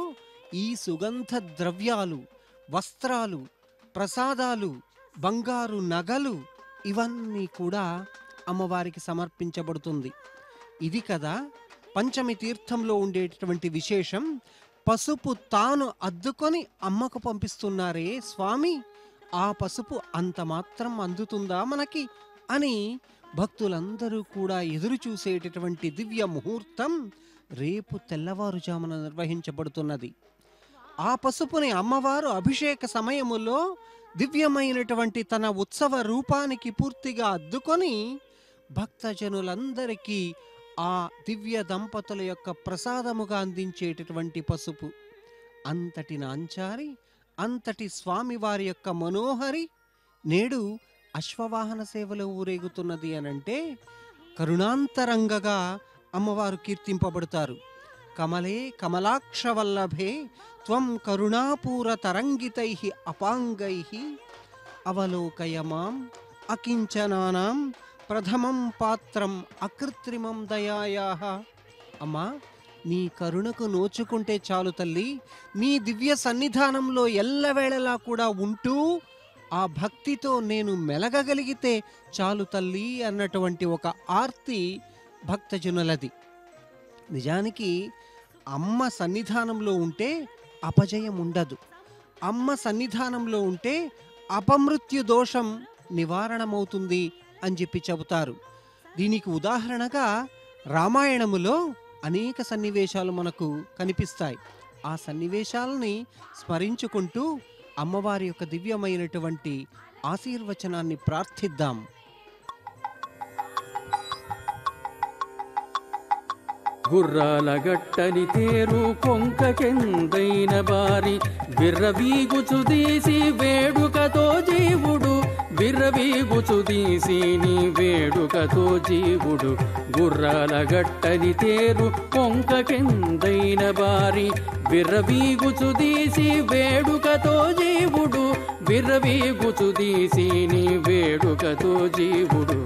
ఈ సుగంధ ద్రవ్యాలు, వస్త్రాలు, ప్రసాదాలు, బంగారు నగలు ఇవన్నీ కూడా అమ్మవారికి సమర్పించబడుతుంది. ఇది కదా పంచమి తీర్థంలో ఉండేటటువంటి విశేషం. పసుపు తాను అద్దుకొని అమ్మకు పంపిస్తున్నారే స్వామి, ఆ పసుపు అంత మాత్రం అందుతుందా మనకి అని భక్తులందరూ కూడా ఎదురు చూసేటటువంటి దివ్య ముహూర్తం రేపు తెల్లవారుజామున నిర్వహించబడుతున్నది. ఆ పసుపుని అమ్మవారు అభిషేక సమయములో దివ్యమైనటువంటి తన ఉత్సవ రూపానికి పూర్తిగా అద్దుకొని భక్తజనులందరికీ ఆ దివ్య దంపతుల యొక్క ప్రసాదముగా అందించేటటువంటి పసుపు. అంతటి నాంచారి, అంతటి స్వామివారి యొక్క మనోహరి నేడు అశ్వవాహన సేవలో ఊరేగుతున్నది అనంటే కరుణాంతరంగగా అమ్మవారు కీర్తింపబడతారు. కమలే కమలాక్షవల్లభే త్వం కరుణాపూర తరంగితై అపాంగై అవలోకయ మాం అకించనానాం ప్రథమం పాత్రం అకృత్రిమం దయాయాః. అమ్మా, నీ కరుణకు నోచుకుంటే చాలు తల్లి, నీ దివ్య సన్నిధానంలో ఎల్లవేళలా కూడా ఉంటూ ఆ భక్తితో నేను మెలగగలిగితే చాలు తల్లి అన్నటువంటి ఒక ఆర్తి భక్తజనులది. నిజానికి అమ్మ సన్నిధానంలో ఉంటే అపజయం ఉండదు. అమ్మ సన్నిధానంలో ఉంటే అపమృత్యు దోషం నివారణమవుతుంది అని చెప్పి చెబుతారు. దీనికి ఉదాహరణగా రామాయణములో అనేక సన్నివేశాలు మనకు కనిపిస్తాయి. ఆ సన్నివేశాలని స్మరించుకుంటూ అమ్మవారి యొక్క దివ్యమైనటువంటి ఆశీర్వచనాన్ని ప్రార్థిద్దాం. గుర్రాల గట్టని తేరు కొంకకెందైన బారి విర్రవీగుచుదీసి వేడుకతో జీవుడు, విర్రవీగుచుదీసి నీ వేడుకతో జీవుడు. గుర్రాల గట్టని తేరు కొంకకెందైన బారి విర్రవీగుచుదీసి వేడుకతో జీవుడు, విర్రవీగుచుదీసి నీ వేడుకతో జీవుడు.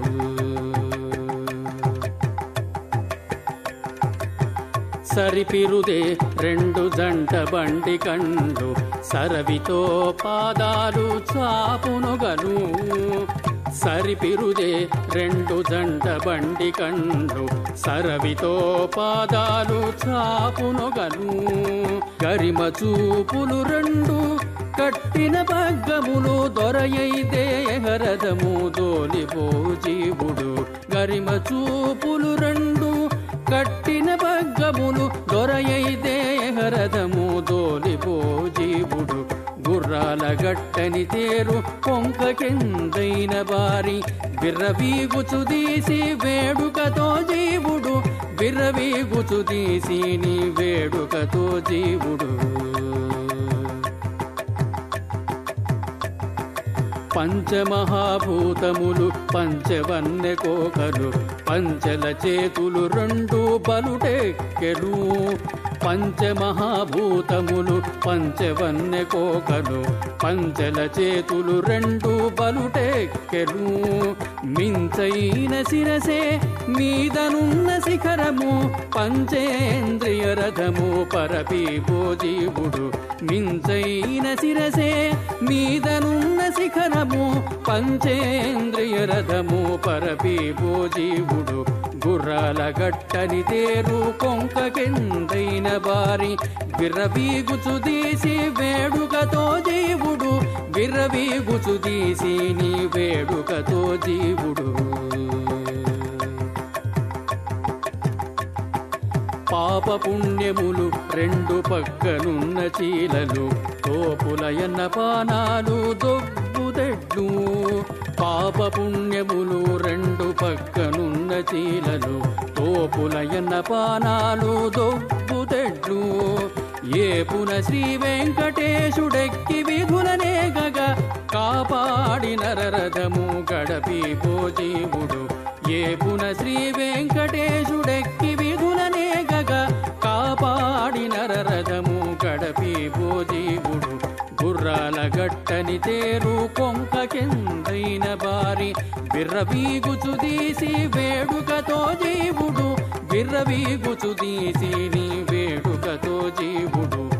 సరిపిరుదే రెండు జంట బండి కండు సరవితో పాదాలు చాపునొగలు. సరిపిరుదే రెండు జంట బండి కండు సరవితో పాదాలు చాపునొగలు. గరిమ చూపులు రెండు కట్టిన పగ్గములు దొరయైతే హరదము దోలిపో జీవుడు. గరిమ చూపులు రెండు కట్టిన పగ్గములు దొరయైతే హరదము దోలిపో జీవుడు. గుర్రాల గట్టని తేరు కొంకకెందైన బారి విర్రవీగుచుదీసి వేడుకతో జీవుడు, విర్రవీగుచుదీసి నీ వేడుకతో జీవుడు. పంచమహాభూతములు పంచవన్నె కోకలు పంచల చేతులు రెండు బలుటెక్కెలు. పంచమహాభూతములు పంచవన్నె కోకలు పంచల చేతులు రెండు బలుటెక్కెలు. మించైన శిరసే మీదనున్న శిఖరము పంచేంద్రియ రథము పరపీపో జీవుడు. మించైన శిరసే మీదనున్న శిఖరము పంచేంద్రియ రథము పరపీపో జీవుడు. గుర్రాల గట్టని తేరు కొంకకెందైన బారి విర్రవీగుచుదీసి వేడుకతో జీవుడు, విర్రవీగుచుదీసి నీ వేడుకతో జీవుడు. పాప పుణ్యములు రెండు పక్కనున్న చీలలు తోపులయన్న పానాలు దొబ్బుదెడ్లు. పాప పుణ్యములు రెండు పక్కనున్న చీలలు తోపులయన్న పానాలు దొబ్బుదెడ్లు. ఏపున శ్రీ వెంకటేశుడెక్కి విధులనేగగా కాపాడిన రథము గడపీపో జీవుడు. ఏపున శ్రీ వెంకటేశుడెక్కి విధులనేగగా కాపాడిన రథము గడపీపో జీవుడు. గుర్రాల గట్టని తేరు కొంకకెందైన బారి విర్రవీగుచుదీసి వేడుకతో జీవుడు, విర్రవీగుచుదీసి నీ వేడుకతో జీవుడు. గుర్ర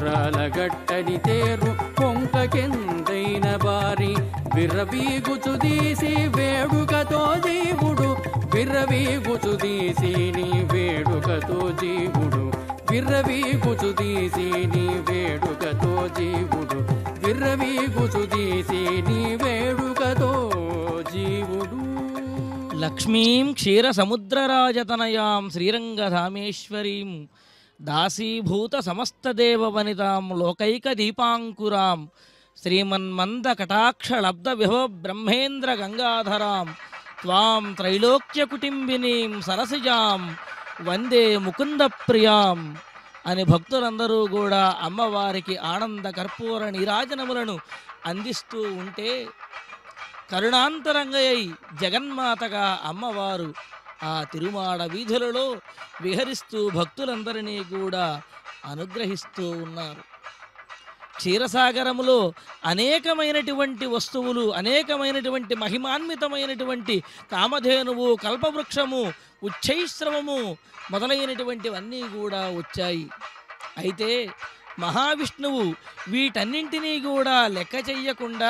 ఉండ్రాల గట్టని తేరు పొంకకెందైన బారి విర్రవీగుచుదీసి వేడుకతో జీవుడు విర్రవీగుచుదీసి నీ వేడుకతో జీవుడు విర్రవీగుచుదీసి నీ వేడుకతో జీవుడు విర్రవీగుచుదీసి నీ వేడుకతో జీవుడు. లక్ష్మీం క్షీరసముద్రరాజతనయాం శ్రీరంగధామేశ్వరీం దాసీభూత సమస్తదేవ వనితాం లోకైక దీపాంకురాం శ్రీమన్మంద కటాక్షలబ్ధ విభవ బ్రహ్మేంద్ర గంగాధరాం త్వాం త్రైలోక్యకుటుంబినీం సరసిజాం వందే ముకుంద ప్రియాం అని భక్తులందరూ కూడా అమ్మవారికి ఆనంద కర్పూర నీరాజనములను అందిస్తూ ఉంటే కరుణాంతరంగయ్య జగన్మాతగా అమ్మవారు ఆ తిరుమాడ వీధులలో విహరిస్తూ భక్తులందరినీ కూడా అనుగ్రహిస్తూ ఉన్నారు. క్షీరసాగరములో అనేకమైనటువంటి వస్తువులు, అనేకమైనటువంటి మహిమాన్వితమైనటువంటి కామధేనువు, కల్పవృక్షము, ఉచ్చైశ్రవము మొదలైనటువంటివన్నీ కూడా వచ్చాయి. అయితే మహావిష్ణువు వీటన్నింటినీ కూడా లెక్క చెయ్యకుండా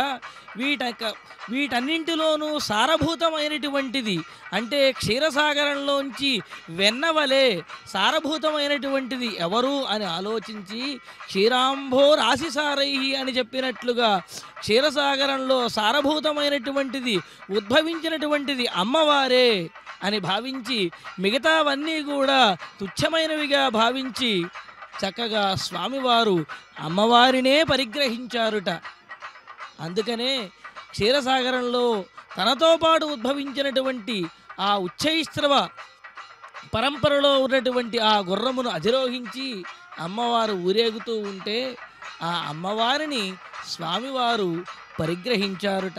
వీటన్నింటిలోనూ సారభూతమైనటువంటిది, అంటే క్షీరసాగరంలోంచి వెన్నవలే సారభూతమైనటువంటిది ఎవరు అని ఆలోచించి క్షీరాంభో రాశిసారై అని చెప్పినట్లుగా క్షీరసాగరంలో సారభూతమైనటువంటిది ఉద్భవించినటువంటిది అమ్మవారే అని భావించి మిగతావన్నీ కూడా తుచ్చమైనవిగా భావించి చక్కగా స్వామివారు అమ్మవారినే పరిగ్రహించారుట. అందుకనే క్షీరసాగరంలో తనతో పాటు ఉద్భవించినటువంటి ఆ ఉచ్చైస్త్రవ పరంపరలో ఉన్నటువంటి ఆ గుర్రమును అధిరోహించి అమ్మవారు ఊరేగుతూ ఉంటే ఆ అమ్మవారిని స్వామివారు పరిగ్రహించారుట.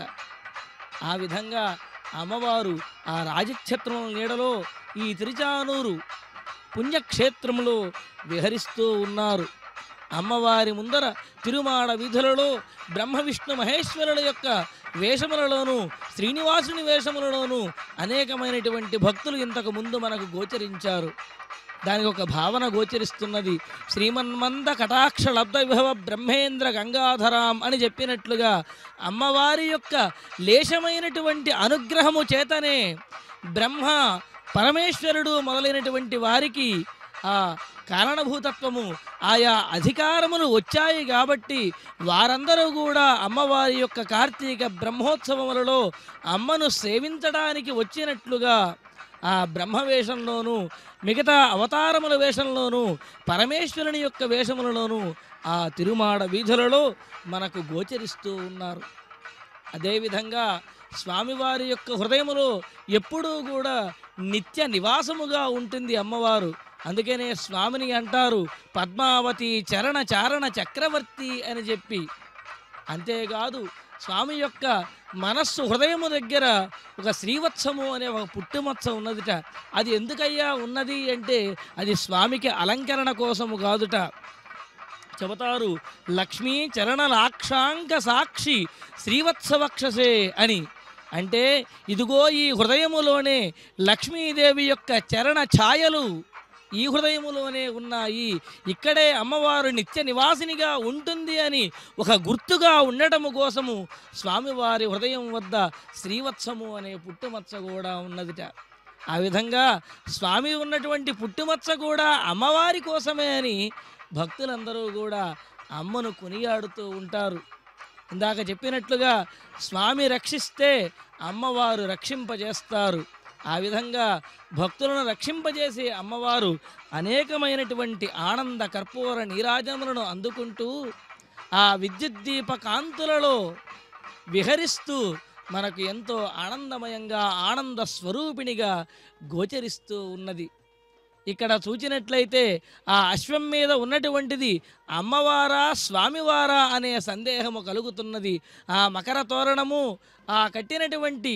ఆ విధంగా అమ్మవారు ఆ రాజఛత్రం నీడలో ఈ తిరుచానూరు పుణ్యక్షేత్రములో విహరిస్తూ ఉన్నారు. అమ్మవారి ముందర తిరుమాడ వీధులలో బ్రహ్మ విష్ణు మహేశ్వరుల యొక్క వేషములలోనూ శ్రీనివాసుని వేషములలోనూ అనేకమైనటువంటి భక్తులు ఇంతకు ముందు మనకు గోచరించారు. దానికి ఒక భావన గోచరిస్తున్నది. శ్రీమన్మంద కటాక్ష లబ్ధ విభవ బ్రహ్మేంద్ర గంగాధరాం అని చెప్పినట్లుగా అమ్మవారి యొక్క లేశమైనటువంటి అనుగ్రహము చేతనే బ్రహ్మ పరమేశ్వరుడు మొదలైనటువంటి వారికి ఆ కారణభూతత్వము, ఆయా అధికారములు వచ్చాయి కాబట్టి వారందరూ కూడా అమ్మవారి యొక్క కార్తీక బ్రహ్మోత్సవములలో అమ్మను సేవించడానికి వచ్చినట్లుగా ఆ బ్రహ్మవేషంలోనూ మిగతా అవతారముల వేషంలోనూ పరమేశ్వరుని యొక్క వేషములలోనూ ఆ తిరుమాడ వీధులలో మనకు గోచరిస్తూ ఉన్నారు. అదేవిధంగా స్వామివారి యొక్క హృదయములో ఎప్పుడూ కూడా నిత్య నివాసముగా ఉంటుంది అమ్మవారు. అందుకనే స్వామిని అంటారు పద్మావతి చరణ చారణ చక్రవర్తి అని చెప్పి. అంతేకాదు స్వామి యొక్క మనస్సు హృదయము దగ్గర ఒక శ్రీవత్సము అనే ఒక పుట్టుమచ్చ ఉన్నదిట. అది ఎందుకయ్యా ఉన్నది అంటే అది స్వామికి అలంకరణ కోసము కాదుట. చెబుతారు లక్ష్మీ చరణ లాక్షాంక సాక్షి శ్రీవత్సవక్షసే అని. అంటే ఇదిగో ఈ హృదయములోనే లక్ష్మీదేవి యొక్క చరణ ఛాయలు ఈ హృదయములోనే ఉన్నాయి, ఇక్కడే అమ్మవారు నిత్య నివాసినిగా ఉంటుంది అని ఒక గుర్తుగా ఉండటము కోసము స్వామివారి హృదయం వద్ద శ్రీవత్సము అనే పుట్టుమచ్చ కూడా ఉన్నదిట. ఆ విధంగా స్వామి ఉన్నటువంటి పుట్టుమచ్చ కూడా అమ్మవారి కోసమే అని భక్తులందరూ కూడా అమ్మను కొనియాడుతూ ఉంటారు. ఇందాక చెప్పినట్లుగా స్వామి రక్షిస్తే అమ్మవారు రక్షింపజేస్తారు. ఆ విధంగా భక్తులను రక్షింపజేసే అమ్మవారు అనేకమైనటువంటి ఆనంద కర్పూర నీరాజనములను అందుకుంటూ ఆ విద్యుద్దీప కాంతులలో విహరిస్తూ మనకు ఎంతో ఆనందమయంగా ఆనంద స్వరూపిణిగా గోచరిస్తూ ఉన్నది. ఇక్కడ చూచినట్లయితే ఆ అశ్వం మీద ఉన్నటువంటిది అమ్మవారా స్వామివారా అనే సందేహము కలుగుతున్నది. ఆ మకర తోరణము, ఆ కట్టినటువంటి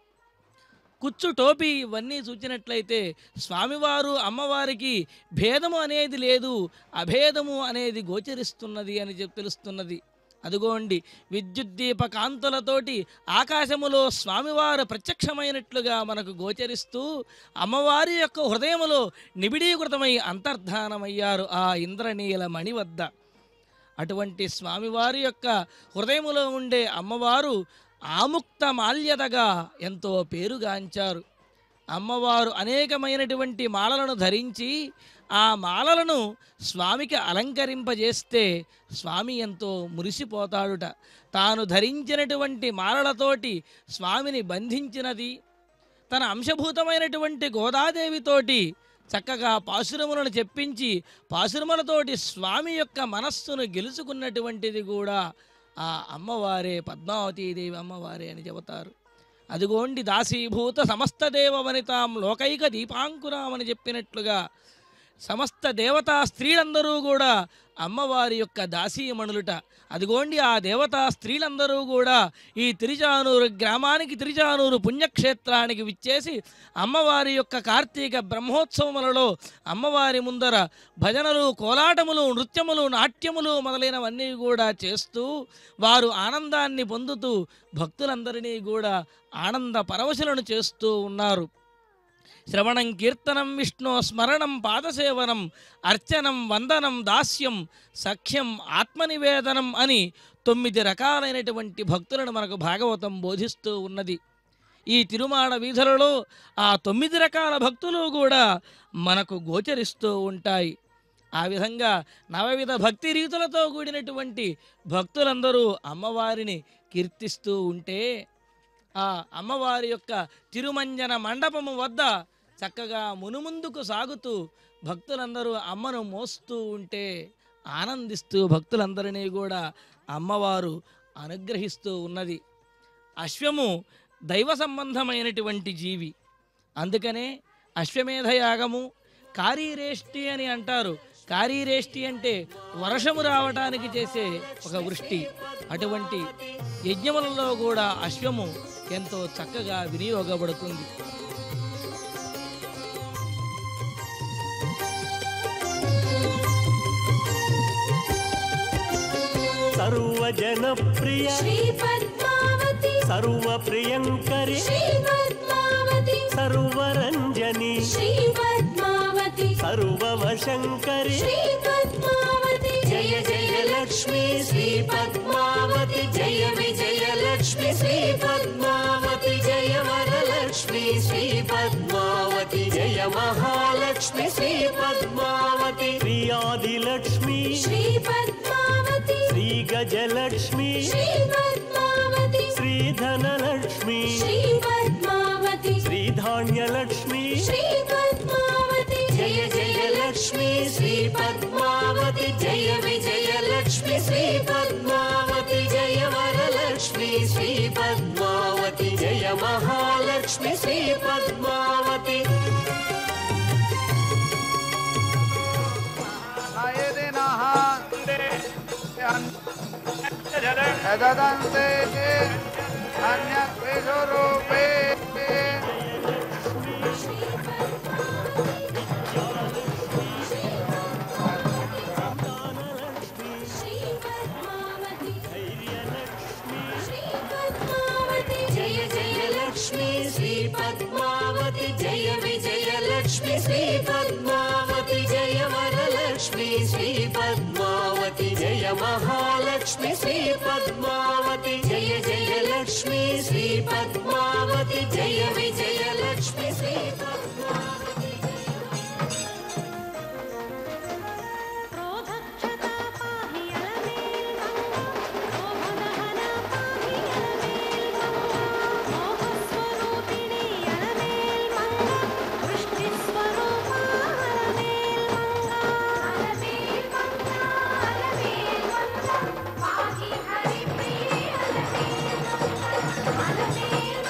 కుచ్చు టోపీ ఇవన్నీ చూచినట్లయితే స్వామివారు అమ్మవారికి భేదము అనేది లేదు, అభేదము అనేది గోచరిస్తున్నది అని తెలుస్తున్నది. అదిగోండి విద్యుద్దీప కాంతులతోటి ఆకాశములో స్వామివారు ప్రత్యక్షమైనట్లుగా మనకు గోచరిస్తూ అమ్మవారి యొక్క హృదయములో నిబిడీకృతమై అంతర్ధానమయ్యారు ఆ ఇంద్రనీల మణి వద్ద. అటువంటి స్వామివారి యొక్క హృదయములో ఉండే అమ్మవారు ఆముక్త మాల్యదగా ఎంతో పేరుగాంచారు. అమ్మవారు అనేకమైనటువంటి మాలలను ధరించి ఆ మాలలను స్వామికి అలంకరింపజేస్తే స్వామి ఎంతో మురిసిపోతాడుట. తాను ధరించినటువంటి మాలలతోటి స్వామిని బంధించినది, తన అంశభూతమైనటువంటి గోదాదేవితోటి చక్కగా పాశురములను చెప్పించి పాశురములతోటి స్వామి యొక్క మనస్సును గెలుచుకున్నటువంటిది కూడా ఆ అమ్మవారే, పద్మావతీదేవి అమ్మవారే అని చెబుతారు. అదిగోండి దాసీభూత సమస్త దేవ వనితాం లోకైక దీపాంకురాం అని చెప్పినట్లుగా సమస్త దేవతా స్త్రీలందరూ కూడా అమ్మవారి యొక్క దాసీమణులుట. అదిగోండి ఆ దేవతా స్త్రీలందరూ కూడా ఈ తిరుచానూరు గ్రామానికి, తిరుచానూరు పుణ్యక్షేత్రానికి విచ్చేసి అమ్మవారి యొక్క కార్తీక బ్రహ్మోత్సవములలో అమ్మవారి ముందర భజనలు, కోలాటములు, నృత్యములు, నాట్యములు మొదలైనవన్నీ కూడా చేస్తూ వారు ఆనందాన్ని పొందుతూ భక్తులందరినీ కూడా ఆనంద పరవశులను చేస్తూ ఉన్నారు. శ్రవణం, కీర్తనం, విష్ణు స్మరణం, పాదసేవనం, అర్చనం, వందనం, దాస్యం, సఖ్యం, ఆత్మనివేదనం అని 9 రకాలైనటువంటి భక్తులను మనకు భాగవతం బోధిస్తూ ఉన్నది. ఈ తిరుమాడ వీధులలో ఆ 9 రకాల భక్తులు కూడా మనకు గోచరిస్తూ ఉంటాయి. ఆ విధంగా 9 భక్తి రీతులతో కూడినటువంటి భక్తులందరూ అమ్మవారిని కీర్తిస్తూ ఉంటే ఆ అమ్మవారి యొక్క తిరుమంజన మండపము వద్ద చక్కగా మునుముందుకు సాగుతూ భక్తులందరూ అమ్మను మోస్తూ ఉంటే ఆనందిస్తూ భక్తులందరినీ కూడా అమ్మవారు అనుగ్రహిస్తూ ఉన్నది. అశ్వము దైవ సంబంధమైనటువంటి జీవి. అందుకనే అశ్వమేధ యాగము కారీరేష్టి అని అంటారు. కారీరేష్టి అంటే వర్షము రావటానికి చేసే ఒక వృష్టి. అటువంటి యజ్ఞములలో కూడా అశ్వము ఎంతో చక్కగా వినియోగపడుతుంది. సర్వజనప్రియ శ్రీ పద్మావతి, సర్వప్రియంకరి శ్రీ పద్మావతి, సర్వరంజని శ్రీ పద్మావతి, సర్వవశంకరి శ్రీ పద్మావతి, జయ జయ లక్ష్మీ శ్రీ పద్మావతి, జయ విజయ లక్ష్మి శ్రీ పద్మావతి, జయ వరలక్ష్మి శ్రీ పద్మావతి, జయ మహాలక్ష్మి శ్రీ పద్మావతి, శ్రీ ఆదిలక్ష్మి శ్రీ పద్మావతి, శ్రీ గజలక్ష్మి శ్రీ పద్మావతి, శ్రీ ధనలక్ష్మి శ్రీ పద్మావతి, శ్రీ ధాన్యలక్ష్మి శ్రీ పద్మావతి, జయ జయ లక్ష్మి శ్రీ పద్మావతి, జయ విజయ లక్ష్మి శ్రీ పద్మావతి, జయ వరలక్ష్మి శ్రీ పద్మావతి, జయ మహాలక్ష్మి శ్రీ పద్మావతి. జయ జయ లక్ష్మి శ్రీ పద్మావతి, జయ విజయ లక్ష్మి శ్రీ పద్మావతి, జయ వరలక్ష్మి శ్రీ పద్మావతి, జయ మహాలక్ష్మి శ్రీ పద్మావతి, జయ జయ లక్ష్మి శ్రీ పద్మావతి, జయ విజయ లక్ష్మి శ్రీ పద్మావతి. పాహి హరి ప్రియ